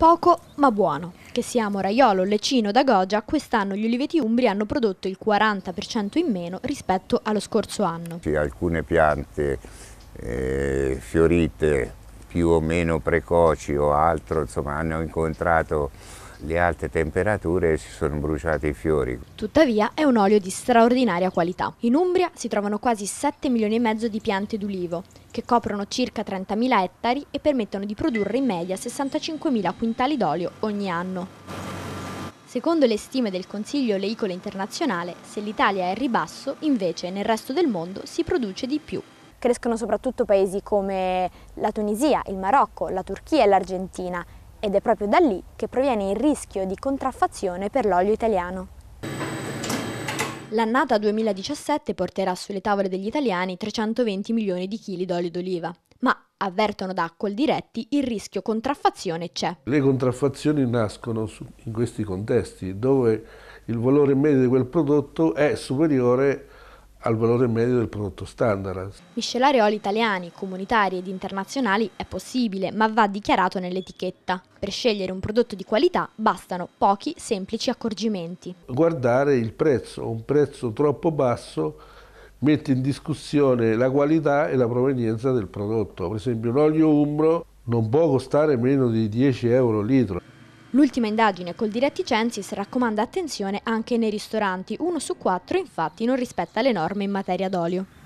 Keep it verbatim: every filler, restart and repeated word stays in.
Poco ma buono. Che sia Moraiolo, Lecino o Dagogia, quest'anno gli uliveti umbri hanno prodotto il quaranta per cento in meno rispetto allo scorso anno. Sì, alcune piante eh, fiorite più o meno precoci o altro, insomma, hanno incontrato le alte temperature e si sono bruciati i fiori. Tuttavia è un olio di straordinaria qualità. In Umbria si trovano quasi sette milioni e mezzo di piante d'ulivo, che coprono circa trentamila ettari e permettono di produrre in media sessantacinquemila quintali d'olio ogni anno. Secondo le stime del Consiglio Oleicolo Internazionale, se l'Italia è al ribasso, invece nel resto del mondo si produce di più. Crescono soprattutto paesi come la Tunisia, il Marocco, la Turchia e l'Argentina, ed è proprio da lì che proviene il rischio di contraffazione per l'olio italiano. L'annata duemiladiciassette porterà sulle tavole degli italiani trecentoventi milioni di chili d'olio d'oliva, ma avvertono da Coldiretti il rischio contraffazione c'è. Le contraffazioni nascono in questi contesti dove il valore medio di quel prodotto è superiore al valore medio del prodotto standard. Miscelare oli italiani, comunitari ed internazionali è possibile, ma va dichiarato nell'etichetta. Per scegliere un prodotto di qualità bastano pochi semplici accorgimenti. Guardare il prezzo, un prezzo troppo basso mette in discussione la qualità e la provenienza del prodotto. Per esempio un olio umbro non può costare meno di dieci euro al litro. L'ultima indagine Coldiretti Censis raccomanda attenzione anche nei ristoranti. Uno su quattro infatti non rispetta le norme in materia d'olio.